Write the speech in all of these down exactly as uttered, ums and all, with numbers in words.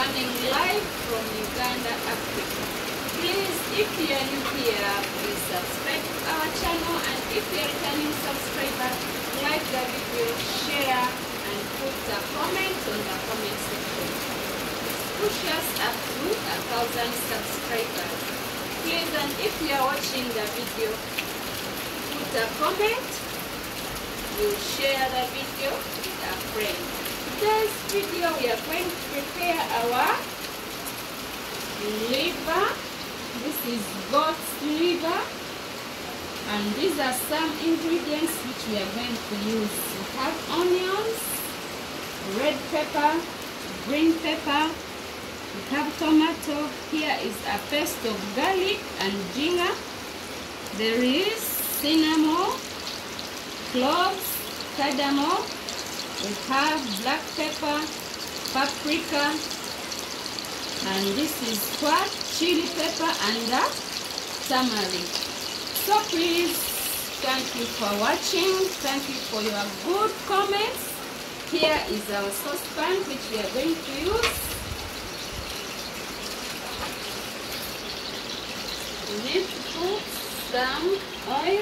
coming live from Uganda, Africa. Please, if you are new here, please subscribe to our channel, and if you are a returning subscriber, like the video, share, and put a comment on the comment section. Push us up to a thousand subscribers. Please, and if you are watching the video, put a comment. You share the video with a friend. Today's video, we are going to prepare our liver. This is goat's liver, and these are some ingredients which we are going to use. We have onions, red pepper, green pepper, we have tomato. Here is a paste of garlic and ginger. There is cinnamon, cloves, cardamom. We have black pepper, paprika, and this is what? Chili pepper and uh, turmeric. So please, thank you for watching. Thank you for your good comments. Here is our saucepan which we are going to use. We need to put some oil.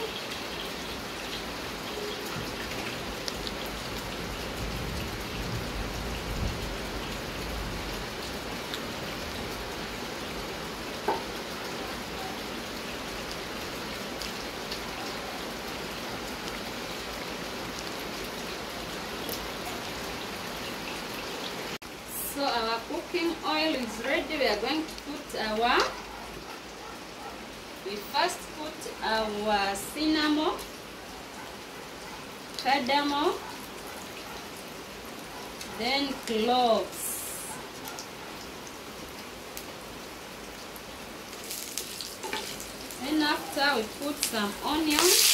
So our cooking oil is ready. We are going to put our, we first put our cinnamon, cardamom, then cloves. Then after we put some onions.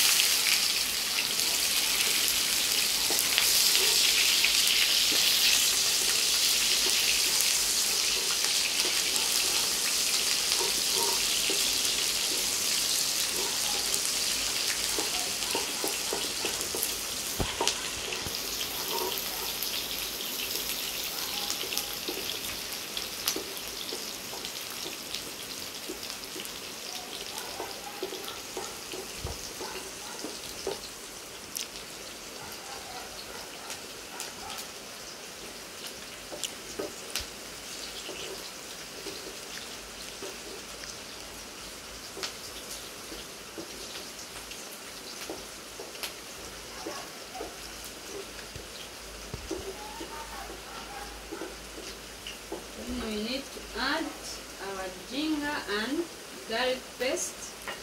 We need to add our ginger and garlic paste.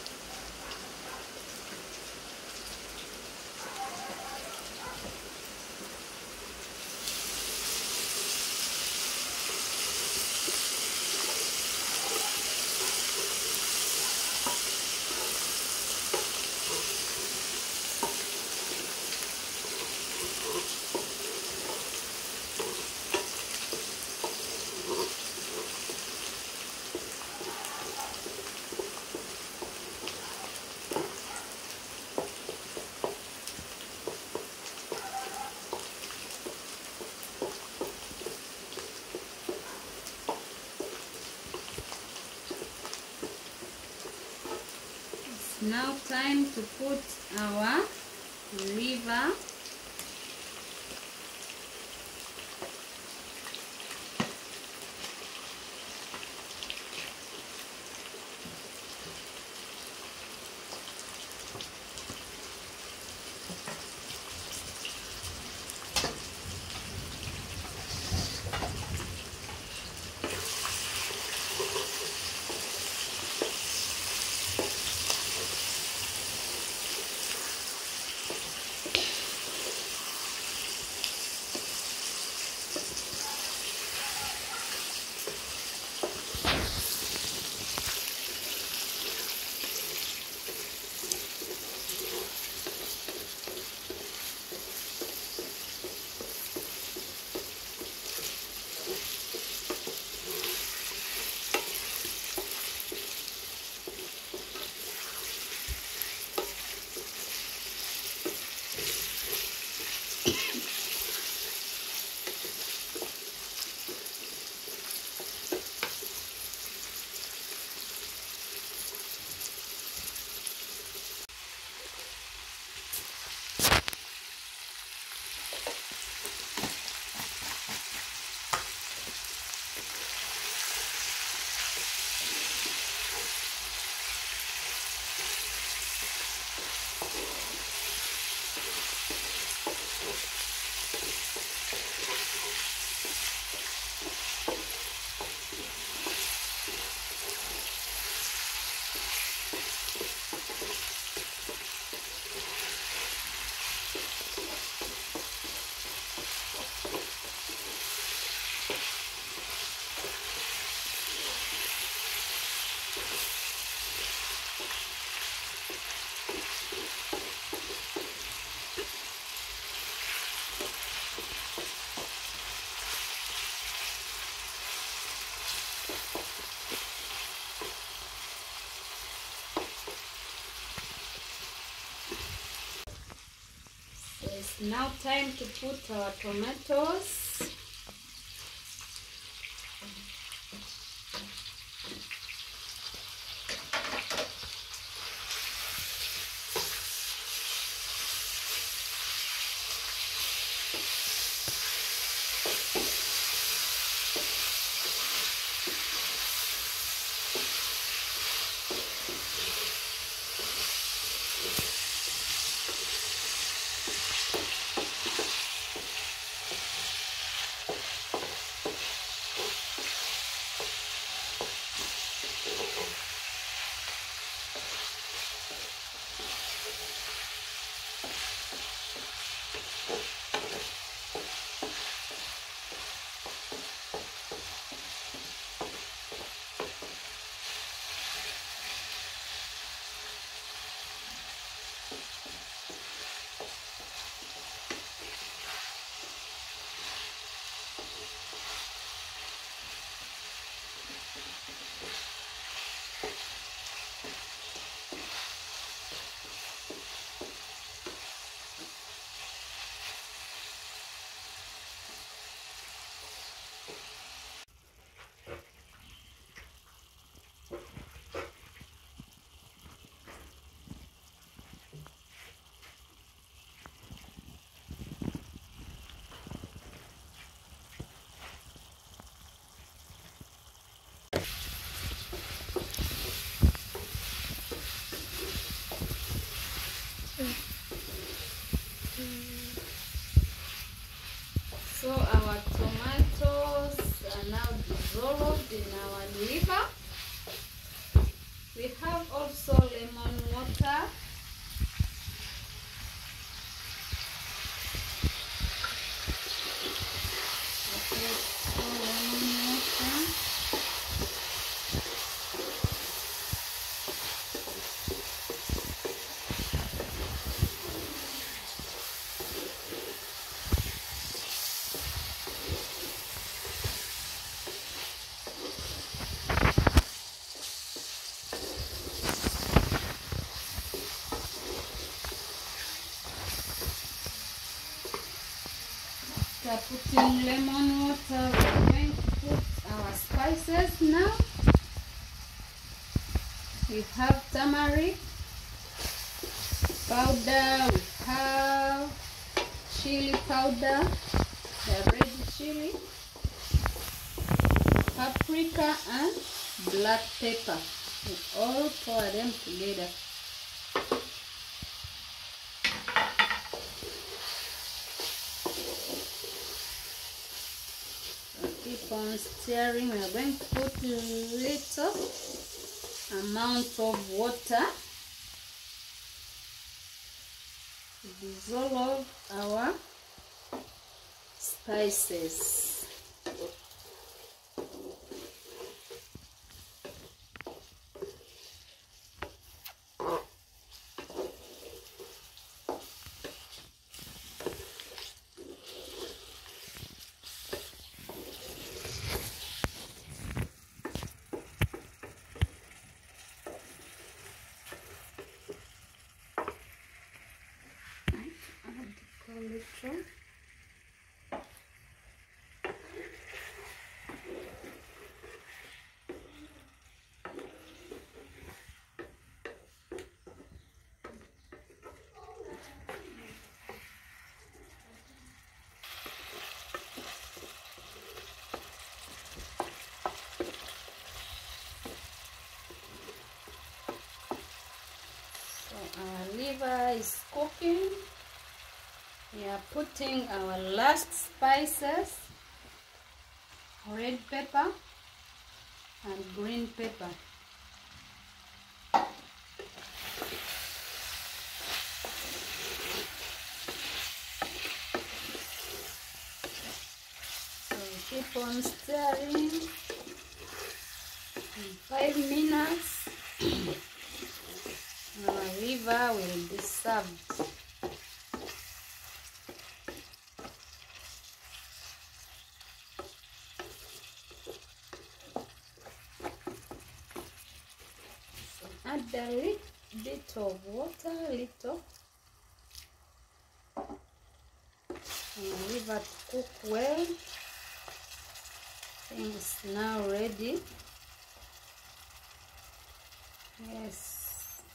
Now time to put our liver. Now time to put our tomatoes. So our tomatoes are now dissolved in our liver. We have also lemon water. Okay, so lemon water. After putting lemon water, we're going to put our spices now. We have turmeric powder, we have chili powder, the red chili, paprika and black pepper. We all pour them together. Keep on stirring. We are going to put a little amount of water to dissolve our spices. Little. So our liver is cooking. We are putting our last spices, red pepper and green pepper. So keep on stirring. In five minutes, our liver will be served. Add a little bit of water, little. liver to cook well. I think it's now ready. Yes,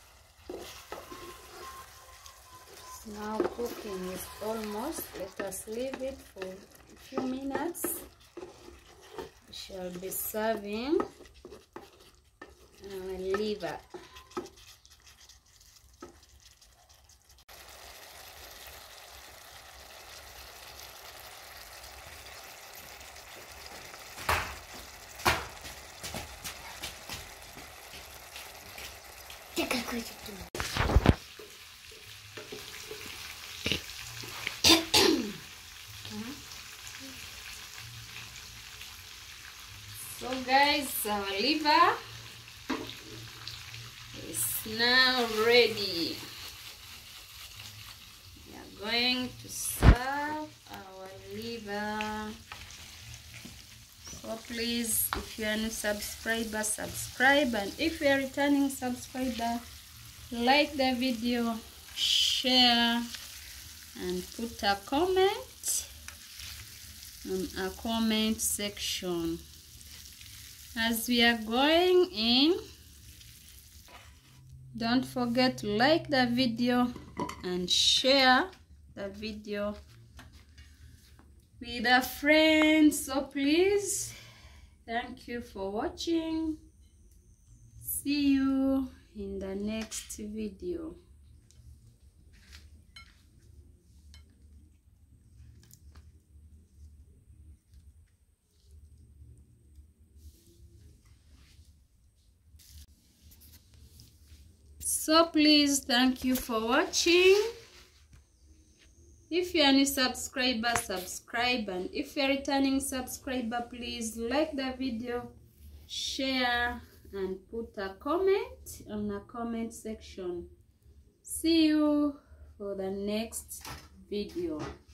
it's now cooking. It's almost. Let us leave it for a few minutes. We shall be serving our liver. So guys, our liver is now ready. We are going to serve our liver. So please, if you are a new subscriber, subscribe, and if you are a returning subscriber, like the video, share, and put a comment on a comment section. As we are going in, don't forget to like the video and share the video with a friend. So please, thank you for watching. See you in the next video. So please, thank you for watching. If you are a new subscriber, subscribe, and if you are a returning subscriber, please like the video, share, and put a comment on the comment section. See you for the next video.